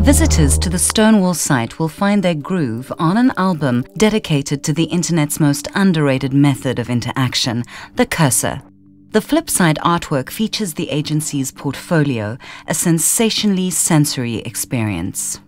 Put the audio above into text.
Visitors to the Stonewall site will find their groove on an album dedicated to the internet's most underrated method of interaction, the cursor. The Flipside artwork features the agency's portfolio, a sensationally sensory experience.